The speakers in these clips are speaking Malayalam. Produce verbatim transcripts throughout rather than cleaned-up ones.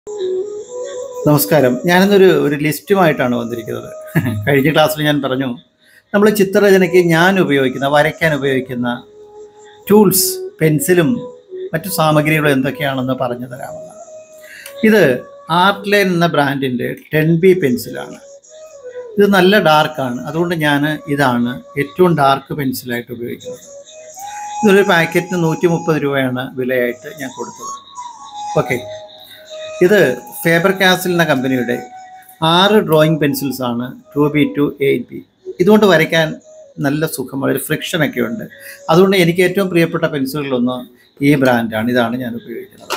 നമസ്കാരം. ഞാനിന്നൊരു ഒരു ലിസ്റ്റുമായിട്ടാണ് വന്നിരിക്കുന്നത്. കഴിഞ്ഞ ക്ലാസ്സിൽ ഞാൻ പറഞ്ഞു, നമ്മൾ ചിത്രരചനയ്ക്ക് ഞാൻ ഉപയോഗിക്കുന്ന, വരയ്ക്കാൻ ഉപയോഗിക്കുന്ന ടൂൾസ്, പെൻസിലും മറ്റു സാമഗ്രികളും എന്തൊക്കെയാണെന്ന് പറഞ്ഞു തരാമെന്ന്. ഇത് ആർട്ട് ലൈൻ എന്ന ബ്രാൻഡിൻ്റെ ടെൻ ബി പെൻസിലാണ്. ഇത് നല്ല ഡാർക്കാണ്, അതുകൊണ്ട് ഞാൻ ഇതാണ് ഏറ്റവും ഡാർക്ക് പെൻസിലായിട്ട് ഉപയോഗിക്കുന്നത്. ഇതൊരു പാക്കറ്റിന് നൂറ്റി മുപ്പത് രൂപയാണ് വിലയായിട്ട് ഞാൻ കൊടുത്തത്. ഓക്കെ, ഇത് ഫേബർ കാസിൽ എന്ന കമ്പനിയുടെ ആറ് ഡ്രോയിങ് പെൻസിൽസാണ്, two B to eight B. ഇതുകൊണ്ട് വരയ്ക്കാൻ നല്ല സുഖമുള്ള ഒരു ഫ്രിക്ഷനൊക്കെ ഉണ്ട്. അതുകൊണ്ട് എനിക്ക് ഏറ്റവും പ്രിയപ്പെട്ട പെൻസിലുകളൊന്ന് ഈ ബ്രാൻഡാണ്. ഇതാണ് ഞാൻ ഉപയോഗിക്കുന്നത്.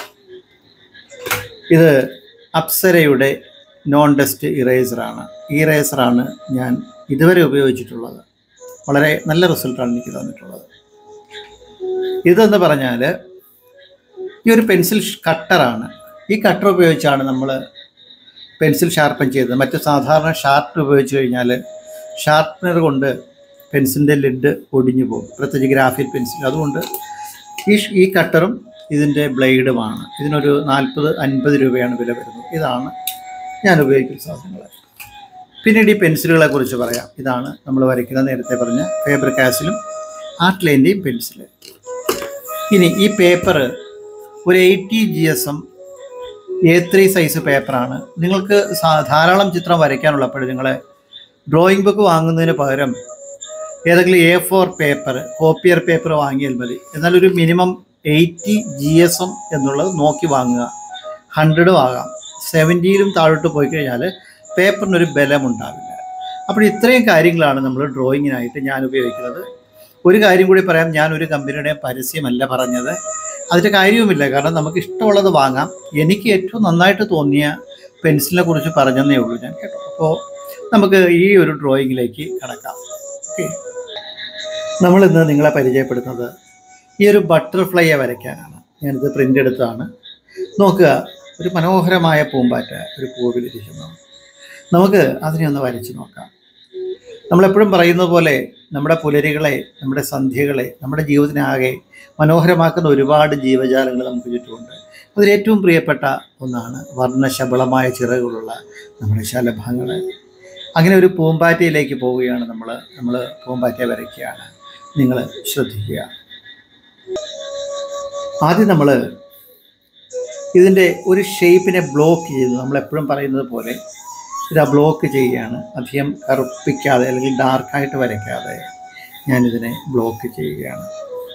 ഇത് അപ്സരയുടെ നോൺ ഡസ്റ്റ് ഇറേസറാണ്. ഈ ഇറേസറാണ് ഞാൻ ഇതുവരെ ഉപയോഗിച്ചിട്ടുള്ളത്. വളരെ നല്ല റിസൾട്ടാണ് എനിക്ക് തന്നിട്ടുള്ളത്. ഇതെന്ന് പറഞ്ഞാൽ ഈ ഒരു പെൻസിൽ കട്ടറാണ്. ഈ കട്ടർ ഉപയോഗിച്ചാണ് നമ്മൾ പെൻസിൽ ഷാർപ്പൻ ചെയ്തത്. മറ്റ് സാധാരണ ഷാർപ്പ് ഉപയോഗിച്ച് കഴിഞ്ഞാൽ ഷാർപ്പനർ കൊണ്ട് പെൻസിലിൻ്റെ ലിഡ് ഒടിഞ്ഞു പോകും, പ്രത്യേകിച്ച് ഗ്രാഫിക് പെൻസിൽ. അതുകൊണ്ട് ഈ ഈ കട്ടറും ഇതിൻ്റെ ബ്ലേഡുമാണ്. ഇതിനൊരു നാൽപ്പത് അൻപത് രൂപയാണ് വില വരുന്നത്. ഇതാണ് ഞാൻ ഉപയോഗിക്കുന്ന സാധനങ്ങൾ. പിന്നീട് ഈ പെൻസിലുകളെ കുറിച്ച് പറയാം. ഇതാണ് നമ്മൾ വരയ്ക്കുന്ന നേരത്തെ പറഞ്ഞ ഫേബർ കാസിലും ആർട്ട് ലൈൻ്റെയും പെൻസിൽ. ഇനി ഈ പേപ്പർ ഒരു eighty G S M A three size പേപ്പറാണ്. നിങ്ങൾക്ക് ധാരാളം ചിത്രം വരയ്ക്കാനുള്ളപ്പോൾ നിങ്ങൾ ഡ്രോയിങ് ബുക്ക് വാങ്ങുന്നതിന് പകരം ഏതെങ്കിലും A four paper, copier paper വാങ്ങിയാൽ മതി. എന്നാൽ ഒരു minimum eighty G S M എന്നുള്ളത് നോക്കി വാങ്ങുക. ഹൺഡ്രഡും ആകാം. സെവൻറ്റിയിലും താഴോട്ട് പോയി കഴിഞ്ഞാൽ പേപ്പറിനൊരു ബലമുണ്ടാവില്ല. അപ്പോൾ ഇത്രയും കാര്യങ്ങളാണ് നമ്മൾ ഡ്രോയിങ്ങിനായിട്ട് ഞാൻ ഉപയോഗിക്കുന്നത്. ഒരു കാര്യം കൂടി പറയാം, ഞാനൊരു കമ്പനിയുടെ പരസ്യമല്ല പറഞ്ഞത്. അതിൻ്റെ കാര്യവുമില്ല, കാരണം നമുക്ക് ഇഷ്ടമുള്ളത് വാങ്ങാം. എനിക്ക് ഏറ്റവും നന്നായിട്ട് തോന്നിയ പെൻസിലിനെ കുറിച്ച് പറഞ്ഞതേ ഉള്ളൂ ഞാൻ, കേട്ടോ. അപ്പോൾ നമുക്ക് ഈ ഒരു ഡ്രോയിങ്ങിലേക്ക് കടക്കാം. ഓക്കെ, നമ്മളിന്ന് നിങ്ങളെ പരിചയപ്പെടുത്തുന്നത് ഈ ഒരു ബട്ടർഫ്ലൈയെ വരയ്ക്കാനാണ്. ഞാനിത് പ്രിൻ്റ് എടുത്താണ്. നോക്കുക, ഒരു മനോഹരമായ പൂമ്പാറ്റ ഒരു പൂവിലിരിക്കുന്നു. നമുക്ക് അതിനെ ഒന്ന് വരച്ച് നോക്കാം. നമ്മളെപ്പോഴും പറയുന്നത് പോലെ നമ്മുടെ പുലരികളെ, നമ്മുടെ സന്ധ്യകളെ, നമ്മുടെ ജീവിതത്തിനാകെ മനോഹരമാക്കുന്ന ഒരുപാട് ജീവജാലങ്ങൾ നമുക്ക് ചുറ്റുമുണ്ട്. അതിലേറ്റവും പ്രിയപ്പെട്ട ഒന്നാണ് വർണ്ണശബളമായ ചിറകുകളുള്ള നമ്മുടെ ശലഭങ്ങൾ. അങ്ങനെ ഒരു പൂമ്പാറ്റയിലേക്ക് പോവുകയാണ് നമ്മൾ. നമ്മൾ പൂമ്പാറ്റയെ വരയ്ക്കുകയാണ്. നിങ്ങൾ ശ്രദ്ധിക്കുക. ആദ്യം നമ്മൾ ഇതിൻ്റെ ഒരു ഷേപ്പിനെ ബ്ലോക്ക് ചെയ്തു. നമ്മളെപ്പോഴും പറയുന്നത് പോലെ ഇതാ ബ്ലോക്ക് ചെയ്യുകയാണ്. അധികം കറുപ്പിക്കാതെ അല്ലെങ്കിൽ ഡാർക്കായിട്ട് വരയ്ക്കാതെ ഞാനിതിനെ ബ്ലോക്ക് ചെയ്യുകയാണ്.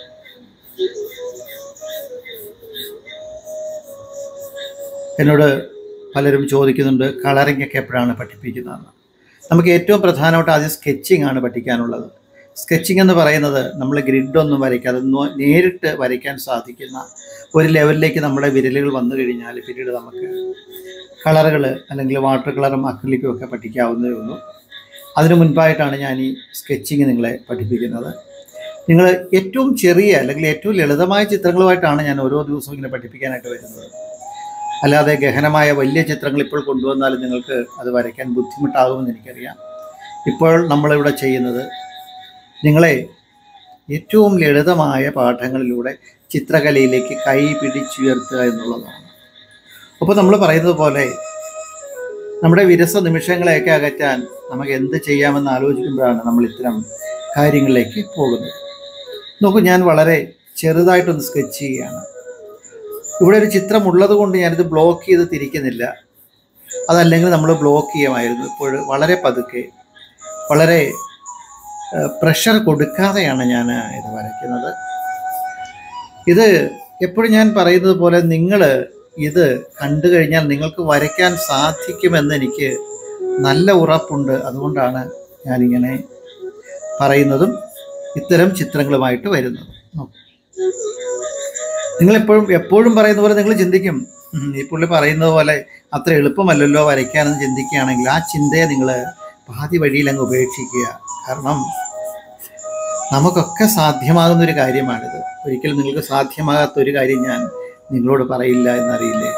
എന്നോട് പലരും ചോദിക്കുന്നുണ്ട്, കളറിംഗ് ഒക്കെ എപ്പോഴാണ് പഠിപ്പിക്കുന്നതെന്ന്. നമുക്ക് ഏറ്റവും പ്രധാനമായിട്ട് ആദ്യം സ്കെച്ചിങ് ആണ് പഠിക്കാനുള്ളത്. സ്കെച്ചിങ് എന്ന് പറയുന്നത് നമ്മൾ ഗ്രിഡൊന്നും വരയ്ക്കാതെ നേരിട്ട് വരയ്ക്കാൻ സാധിക്കുന്ന ഒരു ലെവലിലേക്ക് നമ്മുടെ വിരലുകൾ വന്നു കഴിഞ്ഞാൽ പിന്നീട് നമുക്ക് കളറുകൾ അല്ലെങ്കിൽ വാട്ടർ കളറും അക്രിലിക്കും ഒക്കെ പഠിക്കാവുന്നതേ ഉള്ളൂ. അതിനു മുൻപായിട്ടാണ് ഞാൻ ഈ സ്കെച്ചിങ് നിങ്ങളെ പഠിപ്പിക്കുന്നത്. നിങ്ങൾ ഏറ്റവും ചെറിയ അല്ലെങ്കിൽ ഏറ്റവും ലളിതമായ ചിത്രങ്ങളുമായിട്ടാണ് ഞാൻ ഓരോ ദിവസവും ഇങ്ങനെ പഠിപ്പിക്കാനായിട്ട് വരുന്നത്. അല്ലാതെ ഗഹനമായ വലിയ ചിത്രങ്ങൾ ഇപ്പോൾ കൊണ്ടുവന്നാലും നിങ്ങൾക്ക് അത് വരയ്ക്കാൻ ബുദ്ധിമുട്ടാകുമെന്ന് എനിക്കറിയാം. ഇപ്പോൾ നമ്മളിവിടെ ചെയ്യുന്നത് നിങ്ങളെ ഏറ്റവും ലളിതമായ പാഠങ്ങളിലൂടെ ചിത്രകലയിലേക്ക് കൈ പിടിച്ചുയർത്തുക എന്നുള്ളതാണ്. അപ്പോൾ നമ്മൾ പറയുന്നത് പോലെ നമ്മുടെ വിരസ നിമിഷങ്ങളെയൊക്കെ അകറ്റാൻ നമുക്ക് എന്ത് ചെയ്യാമെന്ന് ആലോചിക്കുമ്പോഴാണ് നമ്മൾ ഇത്തരം കാര്യങ്ങളിലേക്ക് പോകുന്നത്. നോക്കൂ, ഞാൻ വളരെ ചെറുതായിട്ടൊന്ന് സ്കെച്ച് ചെയ്യുകയാണ്. ഇവിടെ ഒരു ചിത്രം ഉള്ളത് കൊണ്ട് ഞാനിത് ബ്ലോക്ക് ചെയ്ത് തിരിക്കുന്നില്ല. അതല്ലെങ്കിൽ നമ്മൾ ബ്ലോക്ക് ചെയ്യുമായിരുന്നു. ഇപ്പോൾ വളരെ പതുക്കെ, വളരെ പ്രഷർ കൊടുക്കാതെയാണ് ഞാൻ ഇത് വരയ്ക്കുന്നത്. ഇത് എപ്പോഴും ഞാൻ പറയുന്നത് പോലെ നിങ്ങൾ ഇത് കണ്ടു കഴിഞ്ഞാൽ നിങ്ങൾക്ക് വരയ്ക്കാൻ സാധിക്കുമെന്ന് എനിക്ക് നല്ല ഉറപ്പുണ്ട്. അതുകൊണ്ടാണ് ഞാനിങ്ങനെ പറയുന്നതും ഇത്തരം ചിത്രങ്ങളുമായിട്ട് വരുന്നതും. നിങ്ങളെപ്പോഴും എപ്പോഴും പറയുന്ന പോലെ നിങ്ങൾ ചിന്തിക്കും, ഈ പുള്ളി പറയുന്നത് പോലെ അത്ര എളുപ്പമല്ലല്ലോ വരയ്ക്കാനെന്ന് ചിന്തിക്കുകയാണെങ്കിൽ ആ ചിന്തയെ നിങ്ങൾ പാതി വഴിയിൽ അങ്ങ് ഉപേക്ഷിക്കുക. കാരണം നമുക്കൊക്കെ സാധ്യമാകുന്നൊരു കാര്യമാണിത്. ഒരിക്കലും നിങ്ങൾക്ക് സാധ്യമാകാത്തൊരു കാര്യം ഞാൻ നിങ്ങളോട് പറയില്ല എന്നറിയില്ലേ.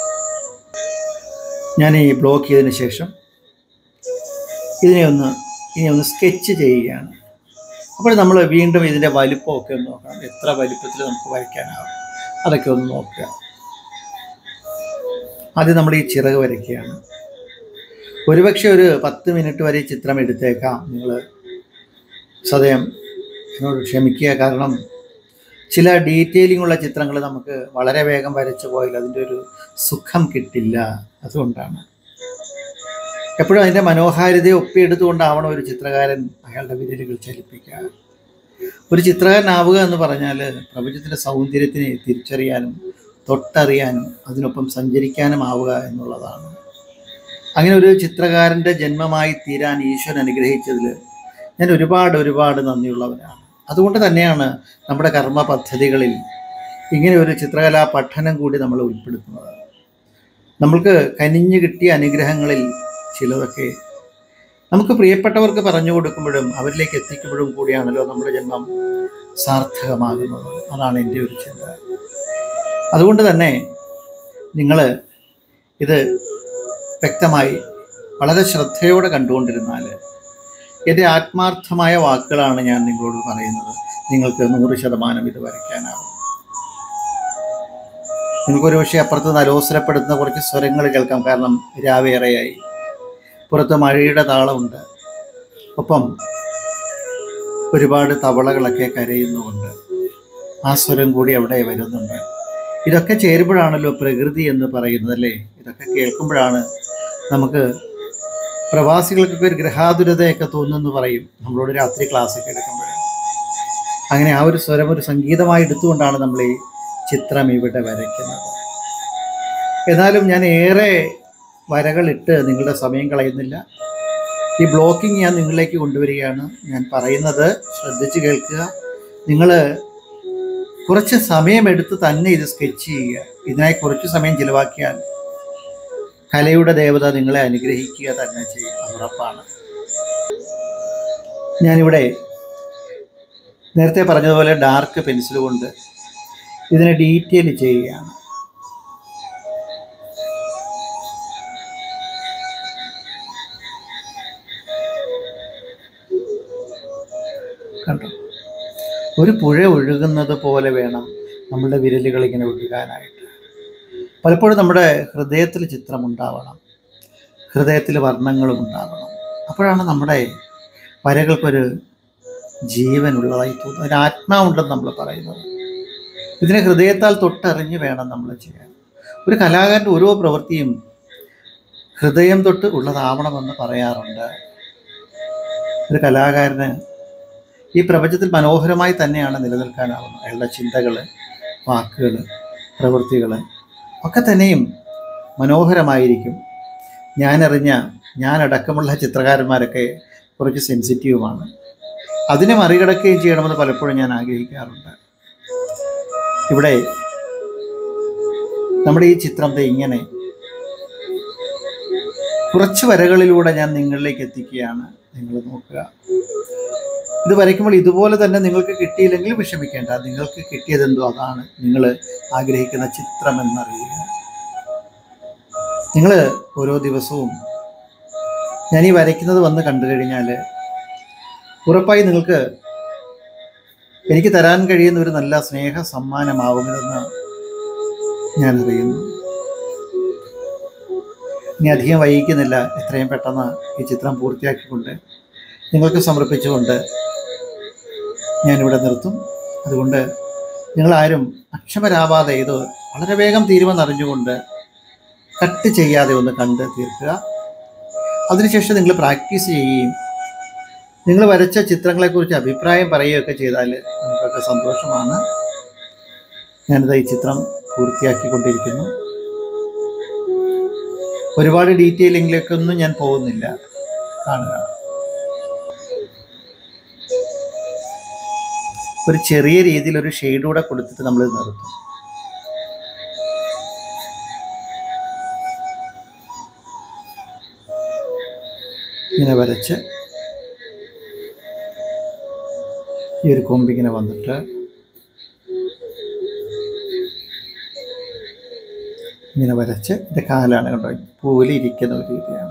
ഞാൻ ഈ ബ്ലോക്ക് ചെയ്തതിന് ശേഷം ഇതിനെ ഒന്ന് ഇനി ഒന്ന് സ്കെച്ച് ചെയ്യുകയാണ്. അപ്പോൾ നമ്മൾ വീണ്ടും ഇതിൻ്റെ വലിപ്പമൊക്കെ ഒന്ന് നോക്കണം. എത്ര വലിപ്പത്തിൽ നമുക്ക് വരയ്ക്കാനാകും അതൊക്കെ ഒന്ന് നോക്കുക. ആദ്യം നമ്മൾ ഈ ചിറക് വരയ്ക്കുകയാണ്. ഒരുപക്ഷെ ഒരു പത്ത് മിനിറ്റ് വരെ ഈ ചിത്രം എടുത്തേക്കാം. നിങ്ങൾ സദയം എന്നോട് ക്ഷമിക്കുക. കാരണം ചില ഡീറ്റെയിലിംഗ് ഉള്ള ചിത്രങ്ങൾ നമുക്ക് വളരെ വേഗം വരച്ചു പോയാൽ അതിൻ്റെ ഒരു സുഖം കിട്ടില്ല. അതുകൊണ്ടാണ് എപ്പോഴും അതിൻ്റെ മനോഹാരിതയെ ഒപ്പിയെടുത്തുകൊണ്ടാവണം ഒരു ചിത്രകാരൻ അയാളുടെ വിരലുകൾ ചലിപ്പിക്കുക. ഒരു ചിത്രകാരനാവുക എന്ന് പറഞ്ഞാൽ പ്രപഞ്ചത്തിൻ്റെ സൗന്ദര്യത്തിനെ തിരിച്ചറിയാനും തൊട്ടറിയാനും അതിനൊപ്പം സഞ്ചരിക്കാനും ആവുക എന്നുള്ളതാണ്. അങ്ങനെ ഒരു ചിത്രകാരൻ്റെ ജന്മമായി തീരാൻ ഈശ്വരൻ അനുഗ്രഹിച്ചതിൽ ഞാൻ ഒരുപാട് ഒരുപാട് നന്ദിയുള്ളവനാണ്. അതുകൊണ്ട് തന്നെയാണ് നമ്മുടെ കർമ്മ പദ്ധതികളിൽ ഇങ്ങനെ ഒരു ചിത്രകലാ പഠനം കൂടി നമ്മൾ ഉൾപ്പെടുത്തുന്നത്. നമ്മൾക്ക് കനിഞ്ഞു കിട്ടിയ അനുഗ്രഹങ്ങളിൽ ചിലതൊക്കെ നമുക്ക് പ്രിയപ്പെട്ടവർക്ക് പറഞ്ഞു കൊടുക്കുമ്പോഴും അവരിലേക്ക് എത്തിക്കുമ്പോഴും കൂടിയാണല്ലോ നമ്മുടെ ജന്മം സാർത്ഥകമാകുന്നത്. അതാണ് എൻ്റെ ഒരു ചിന്ത. അതുകൊണ്ട് തന്നെ നിങ്ങൾ ഇത് വ്യക്തമായി വളരെ ശ്രദ്ധയോടെ കണ്ടുകൊണ്ടിരുന്നാൽ എൻ്റെ ആത്മാർത്ഥമായ വാക്കുകളാണ് ഞാൻ നിങ്ങളോട് പറയുന്നത്. നിങ്ങൾക്ക് നൂറ് ശതമാനം ഇത് വരയ്ക്കാനാവും. നിങ്ങൾക്കൊരു പക്ഷേ അപ്പുറത്ത് നിന്ന് അലോസരപ്പെടുത്തുന്ന കുറച്ച് സ്വരങ്ങൾ കേൾക്കാം. കാരണം രാവേറെയായി, പുറത്ത് മഴയുടെ താളമുണ്ട്, ഒപ്പം ഒരുപാട് തവളകളൊക്കെ കരയുന്നുമുണ്ട്. ആ സ്വരം കൂടി അവിടെ വരുന്നുണ്ട്. ഇതൊക്കെ ചേരുമ്പോഴാണല്ലോ പ്രകൃതി എന്ന് പറയുന്നത്, അല്ലേ? ഇതൊക്കെ കേൾക്കുമ്പോഴാണ് നമുക്ക് പ്രവാസികൾക്കൊക്കെ ഒരു ഗ്രഹാതുരതയൊക്കെ തോന്നുന്നു പറയും നമ്മളോട് രാത്രി ക്ലാസ്സൊക്കെ എടുക്കുമ്പോൾ. അങ്ങനെ ആ ഒരു സ്വരം ഒരു സംഗീതമായി എടുത്തുകൊണ്ടാണ് നമ്മൾ ഈ ചിത്രം ഇവിടെ വരയ്ക്കുന്നത്. എന്നാലും ഞാൻ ഏറെ വരകളിട്ട് നിങ്ങളുടെ സമയം കളയുന്നില്ല. ഈ ബ്ലോക്കിംഗ് ഞാൻ നിങ്ങളിലേക്ക് കൊണ്ടുവരികയാണ്. ഞാൻ പറയുന്നത് ശ്രദ്ധിച്ച് കേൾക്കുക. നിങ്ങൾ കുറച്ച് സമയമെടുത്ത് തന്നെ ഇത് സ്കെച്ച് ചെയ്യുക. ഇതിനായി കുറച്ച് സമയം ചിലവാക്കിയാൽ കലയുടെ ദേവത നിങ്ങളെ അനുഗ്രഹിക്കുക തന്നെ ചെയ്യും, ഉറപ്പാണ്. ഞാനിവിടെ നേരത്തെ പറഞ്ഞതുപോലെ ഡാർക്ക് പെൻസിൽ കൊണ്ട് ഇതിനെ ഡീറ്റെയിൽ ചെയ്യുകയാണ്. കണ്ടോ? ഒരു പുഴ ഒഴുകുന്നത് പോലെ വേണം നമ്മളുടെ വിരലുകൾ ഇങ്ങനെ ഒഴുകാനായിട്ട്. പലപ്പോഴും നമ്മുടെ ഹൃദയത്തിൽ ചിത്രം ഉണ്ടാവണം, ഹൃദയത്തിൽ വർണ്ണങ്ങളും ഉണ്ടാവണം. അപ്പോഴാണ് നമ്മുടെ വരകൾക്കൊരു ജീവനുള്ളതായി തോന്നുന്നത്. ഒരു ആത്മാവുണ്ടെന്ന് നമ്മൾ പറയുന്നത്. ഇതിനെ ഹൃദയത്താൽ തൊട്ടറിഞ്ഞ് വേണം നമ്മൾ ചെയ്യാൻ. ഒരു കലാകാരൻ്റെ ഓരോ പ്രവൃത്തിയും ഹൃദയം തൊട്ട് ഉള്ളതാവണമെന്ന് പറയാറുണ്ട്. ഒരു കലാകാരന് ഈ പ്രപഞ്ചത്തിൽ മനോഹരമായി തന്നെയാണ് നിലനിൽക്കാനാവുന്നത്. അയാളുടെ ചിന്തകൾ, വാക്കുകൾ, പ്രവൃത്തികൾ ഒക്കെ തന്നെയും മനോഹരമായിരിക്കും. ഞാനറിഞ്ഞ ഞാനടക്കമുള്ള ചിത്രകാരന്മാരൊക്കെ കുറച്ച് സെൻസിറ്റീവുമാണ്. അതിനെ മറികടക്കുകയും ചെയ്യണമെന്ന് പലപ്പോഴും ഞാൻ ആഗ്രഹിക്കാറുണ്ട്. ഇവിടെ നമ്മുടെ ഈ ചിത്രത്തെ ഇങ്ങനെ കുറച്ച് വരകളിലൂടെ ഞാൻ നിങ്ങളിലേക്ക് എത്തിക്കുകയാണ്. നിങ്ങൾ നോക്കുക. ഇത് വരയ്ക്കുമ്പോൾ ഇതുപോലെ തന്നെ നിങ്ങൾക്ക് കിട്ടിയില്ലെങ്കിൽ വിഷമിക്കേണ്ട. നിങ്ങൾക്ക് കിട്ടിയതെന്തോ അതാണ് നിങ്ങൾ ആഗ്രഹിക്കുന്ന ചിത്രം എന്നറിയുക. നിങ്ങൾ ഓരോ ദിവസവും ഞാൻ ഈ വരയ്ക്കുന്നത് വന്ന് കണ്ടു കഴിഞ്ഞാൽ ഉറപ്പായി നിങ്ങൾക്ക് എനിക്ക് തരാൻ കഴിയുന്ന ഒരു നല്ല സ്നേഹ സമ്മാനമാവുമെന്ന് ഞാൻ അറിയുന്നു. ഇനി അധികം വൈകിക്കുന്നില്ല. എത്രയും പെട്ടെന്ന് ഈ ചിത്രം പൂർത്തിയാക്കിക്കൊണ്ട് നിങ്ങൾക്ക് സമർപ്പിച്ചുകൊണ്ട് ഞാനിവിടെ നിർത്തും. അതുകൊണ്ട് നിങ്ങളാരും അക്ഷമരാവാതെ ഇത് വളരെ വേഗം തീരുമെന്നറിഞ്ഞുകൊണ്ട് കട്ട് ചെയ്യാതെ ഒന്ന് കണ്ട് തീർക്കുക. അതിനുശേഷം നിങ്ങൾ പ്രാക്ടീസ് ചെയ്യുകയും നിങ്ങൾ വരച്ച ചിത്രങ്ങളെക്കുറിച്ച് അഭിപ്രായം പറയുകയൊക്കെ ചെയ്താൽ നമുക്കൊക്കെ സന്തോഷമാണ്. ഞാനിത് ഈ ചിത്രം പൂർത്തിയാക്കിക്കൊണ്ടിരിക്കുന്നു. ഒരുപാട് ഡീറ്റെയിലിങ്ങിലേക്കൊന്നും ഞാൻ പോകുന്നില്ല. കാണുക. ഒരു ചെറിയ രീതിയിൽ ഒരു ഷെയ്ഡ് കൂടെ കൊടുത്തിട്ട് നമ്മൾ നിർത്തും. ഇങ്ങനെ വരച്ച് ഈ ഒരു കൊമ്പിങ്ങനെ വന്നിട്ട് ഇങ്ങനെ വരച്ച് എൻ്റെ കാലാണ് കണ്ടോ പൂവിൽ ഇരിക്കുന്ന ഒരു രീതിയാണ്.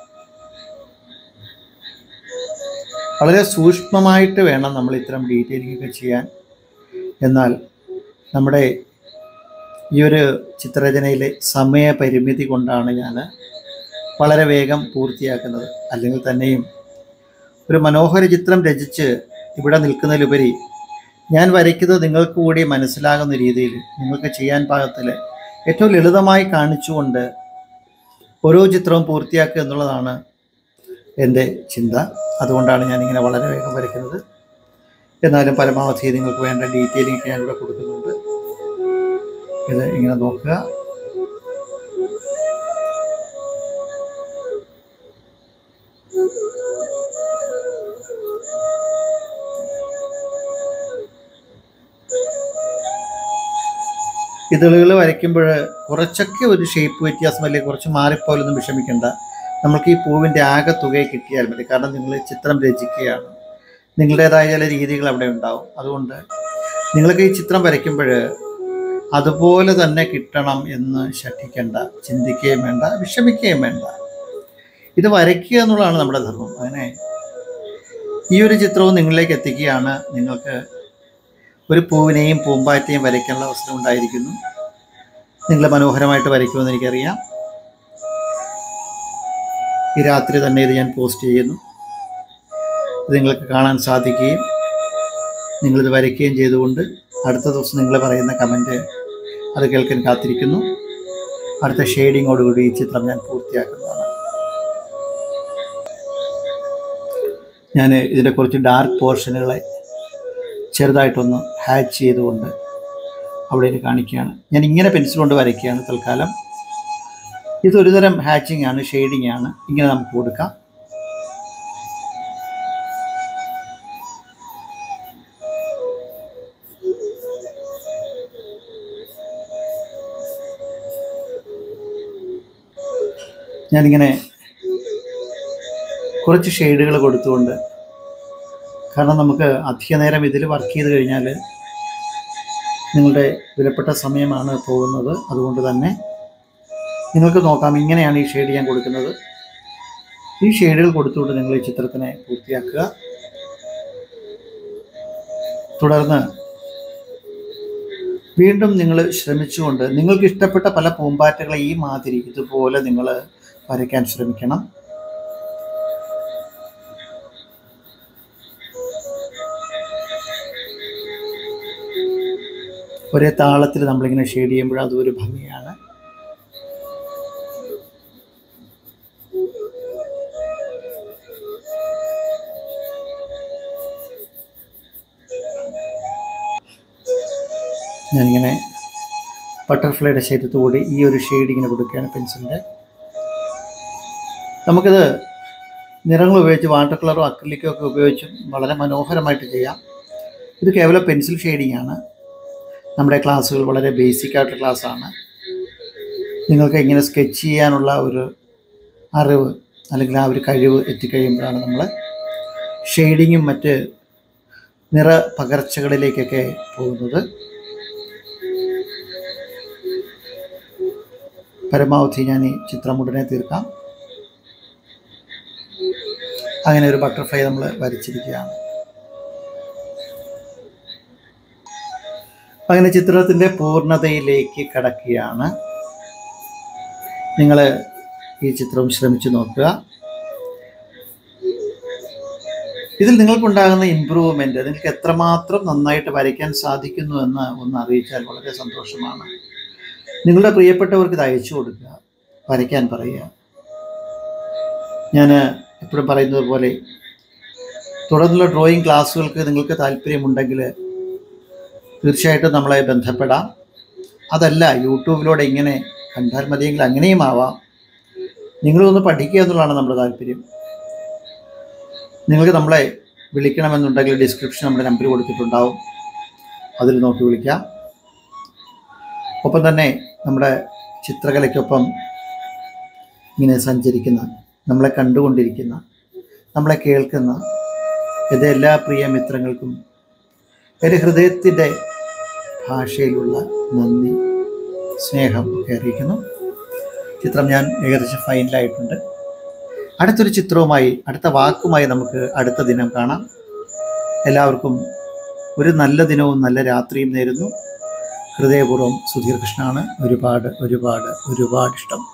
വളരെ സൂക്ഷ്മമായിട്ട് വേണം നമ്മൾ ഇത്തരം ഡീറ്റെയിലിംഗ് ഒക്കെ ചെയ്യാൻ. എന്നാൽ നമ്മുടെ ഈ ഒരു ചിത്രരചനയിലെ സമയപരിമിതി കൊണ്ടാണ് ഞാൻ വളരെ വേഗം പൂർത്തിയാക്കുന്നത്. അല്ലെങ്കിൽ തന്നെയും ഒരു മനോഹര ചിത്രം രചിച്ച് ഇവിടെ നിൽക്കുന്നതിലുപരി ഞാൻ വരയ്ക്കുന്നത് നിങ്ങൾക്ക് കൂടി മനസ്സിലാകുന്ന രീതിയിൽ, നിങ്ങൾക്ക് ചെയ്യാൻ പാകത്തിൽ ഏറ്റവും ലളിതമായി കാണിച്ചുകൊണ്ട് ഓരോ ചിത്രവും പൂർത്തിയാക്കുക എന്നുള്ളതാണ് എൻ്റെ ചിന്ത. അതുകൊണ്ടാണ് ഞാനിങ്ങനെ വളരെ വേഗം വരയ്ക്കുന്നത്. എന്നാലും പരമാവധി നിങ്ങൾക്ക് വേണ്ട ഡീറ്റെയിലിംഗ് ഞാനിവിടെ കൊടുക്കുന്നുണ്ട്. ഇത് ഇങ്ങനെ നോക്കുക. ഇതളുകൾ വരയ്ക്കുമ്പോൾ കുറച്ചൊക്കെ ഒരു ഷേപ്പ് വ്യത്യാസം അല്ലെങ്കിൽ കുറച്ച് മാറിപ്പോലൊന്നും വിഷമിക്കേണ്ട. നമുക്ക് ഈ പൂവിൻ്റെ ആകെ തുകയെ കിട്ടിയാൽ മതി. കാരണം നിങ്ങൾ ചിത്രം രചിക്കുകയാണ്, നിങ്ങളുടേതായ ചില രീതികൾ അവിടെ ഉണ്ടാവും. അതുകൊണ്ട് നിങ്ങൾക്ക് ഈ ചിത്രം വരയ്ക്കുമ്പോൾ അതുപോലെ തന്നെ കിട്ടണം എന്ന് ശഠിക്കേണ്ട, ചിന്തിക്കുകയും വേണ്ട, വിഷമിക്കുകയും വേണ്ട. ഇത് വരയ്ക്കുക എന്നുള്ളതാണ് നമ്മുടെ ധർമ്മം. അങ്ങനെ ഈ ഒരു ചിത്രവും നിങ്ങളിലേക്ക് എത്തിക്കുകയാണ്. നിങ്ങൾക്ക് ഒരു പൂവിനെയും പൂമ്പാറ്റയും വരയ്ക്കാനുള്ള അവസരം ഉണ്ടായിരിക്കുന്നു. നിങ്ങൾ മനോഹരമായിട്ട് വരയ്ക്കുമെന്ന് എനിക്കറിയാം. ഈ രാത്രി തന്നെ ഇത് ഞാൻ പോസ്റ്റ് ചെയ്യുന്നു. ഇത് നിങ്ങൾക്ക് കാണാൻ സാധിക്കുകയും നിങ്ങളിത് വരയ്ക്കുകയും ചെയ്തുകൊണ്ട് അടുത്ത ദിവസം നിങ്ങൾ പറയുന്ന കമൻറ്റ് അത് കേൾക്കാൻ കാത്തിരിക്കുന്നു. അടുത്ത ഷെയ്ഡിങ്ങോടുകൂടി ഈ ചിത്രം ഞാൻ പൂർത്തിയാക്കുന്നതാണ്. ഞാൻ ഇതിൻ്റെ കുറച്ച് ഡാർക്ക് പോർഷനുകളെ ചെറുതായിട്ടൊന്ന് ഹാച്ച് ചെയ്തുകൊണ്ട് അവിടെ കാണിക്കുകയാണ്. ഞാൻ ഇങ്ങനെ പെൻസിൽ കൊണ്ട് വരയ്ക്കുകയാണ് തൽക്കാലം. ഇതൊരു തരം ഹാച്ചിങ് ആണ്, ഷെയ്ഡിങ് ആണ്. ഇങ്ങനെ നമുക്ക് കൊടുക്കാം. ഞാനിങ്ങനെ കുറച്ച് ഷെയ്ഡുകൾ കൊടുത്തുകൊണ്ട്, കാരണം നമുക്ക് അധിക നേരം ഇതിൽ വർക്ക് ചെയ്ത് കഴിഞ്ഞാൽ നിങ്ങളുടെ വിലപ്പെട്ട സമയമാണ് പോകുന്നത്. അതുകൊണ്ട് തന്നെ നിങ്ങൾക്ക് നോക്കാം, ഇങ്ങനെയാണ് ഈ ഷെയ്ഡ് ഞാൻ കൊടുക്കുന്നത്. ഈ ഷെയ്ഡുകൾ കൊടുത്തുകൊണ്ട് നിങ്ങൾ ഈ ചിത്രത്തിനെ പൂർത്തിയാക്കുക. തുടർന്ന് വീണ്ടും നിങ്ങൾ ശ്രമിച്ചുകൊണ്ട് നിങ്ങൾക്ക് ഇഷ്ടപ്പെട്ട പല പൂമ്പാറ്റകളെ ഈ മാതിരി ഇതുപോലെ നിങ്ങൾ വരയ്ക്കാൻ ശ്രമിക്കണം. ഒരേ താളത്തിൽ നമ്മളിങ്ങനെ ഷെയ്ഡ് ചെയ്യുമ്പോൾ അതൊരു ഭംഗിയാണ്. ഞാനിങ്ങനെ ബട്ടർഫ്ലൈയുടെ ശരീരത്തോടെ ഈ ഒരു ഷെയ്ഡ് ഇങ്ങനെ കൊടുക്കുകയാണ് പെൻസിലിൻ്റെ. നമുക്കിത് നിറങ്ങൾ ഉപയോഗിച്ച് വാട്ടർ കളറോ അക്രിലിക്കോ ഒക്കെ ഉപയോഗിച്ചും വളരെ മനോഹരമായിട്ട് ചെയ്യാം. ഇത് കേവലം പെൻസിൽ ഷെയ്ഡിങ് ആണ്. നമ്മുടെ ക്ലാസ്സുകൾ വളരെ ബേസിക് ആയിട്ടുള്ള ക്ലാസ്സാണ്. നിങ്ങൾക്ക് ഇങ്ങനെ സ്കെച്ച് ചെയ്യാനുള്ള ഒരു അറിവ് അല്ലെങ്കിൽ ആ ഒരു കഴിവ് എത്തിക്കഴിയുമ്പോഴാണ് നമ്മൾ ഷെയ്ഡിങ്ങും മറ്റ് നിറ പകർച്ചകളിലേക്കൊക്കെ പോകുന്നത്. പരമാവധി ഞാൻ ഈ ചിത്രം ഉടനെ തീർക്കാം. അങ്ങനെ ഒരു ബട്ടർഫ്ലൈ നമ്മൾ വരച്ചിരിക്കുകയാണ്. അങ്ങനെ ചിത്രത്തിൻ്റെ പൂർണ്ണതയിലേക്ക് കടക്കുകയാണ്. നിങ്ങൾ ഈ ചിത്രം ശ്രമിച്ചു നോക്കുക. ഇതിൽ നിങ്ങൾക്കുണ്ടാകുന്ന ഇമ്പ്രൂവ്മെൻറ്റ്, നിങ്ങൾക്ക് എത്രമാത്രം നന്നായിട്ട് വരയ്ക്കാൻ സാധിക്കുന്നു എന്ന് ഒന്ന് അറിയിച്ചാൽ വളരെ സന്തോഷമാണ്. നിങ്ങളുടെ പ്രിയപ്പെട്ടവർക്ക് ഇത് അയച്ചു കൊടുക്കുക, വരയ്ക്കാൻ പറയുക. ഞാൻ എപ്പോഴും പറയുന്നത് പോലെ തുടർന്നുള്ള ഡ്രോയിങ് ക്ലാസ്സുകൾക്ക് നിങ്ങൾക്ക് താല്പര്യമുണ്ടെങ്കിൽ തീർച്ചയായിട്ടും നമ്മളെ ബന്ധപ്പെടാം. അതല്ല, യൂട്യൂബിലൂടെ ഇങ്ങനെ കണ്ടാൽ മതിയെങ്കിൽ അങ്ങനെയും ആവാം. നിങ്ങളൊന്ന് പഠിക്കുക എന്നുള്ളതാണ് നമ്മുടെ താല്പര്യം. നിങ്ങൾക്ക് നമ്മളെ വിളിക്കണമെന്നുണ്ടെങ്കിൽ ഡിസ്ക്രിപ്ഷൻ നമ്മുടെ നമ്പർ കൊടുത്തിട്ടുണ്ടാവും, അതിൽ നോക്കി വിളിക്കാം. ഒപ്പം തന്നെ നമ്മുടെ ചിത്രകലയ്ക്കൊപ്പം ഇങ്ങനെ സഞ്ചരിക്കുന്ന, നമ്മളെ കണ്ടുകൊണ്ടിരിക്കുന്ന, നമ്മളെ കേൾക്കുന്ന എൻ്റെ എല്ലാ പ്രിയ മിത്രങ്ങൾക്കും എൻ്റെ ഹൃദയത്തിൻ്റെ ഭാഷയിലുള്ള നന്ദി, സ്നേഹം ഒക്കെ അറിയിക്കുന്നു. ചിത്രം ഞാൻ ഏകദേശം ഫൈനലായിട്ടുണ്ട്. അടുത്തൊരു ചിത്രവുമായി, അടുത്ത വാക്കുമായി നമുക്ക് അടുത്ത ദിനം കാണാം. എല്ലാവർക്കും ഒരു നല്ല ദിനവും നല്ല രാത്രിയും നേരുന്നു. ഹൃദയപൂർവ്വം സുധീർ കൃഷ്ണനാണ്. ഒരുപാട് ഒരുപാട് ഒരുപാട് ഇഷ്ടം.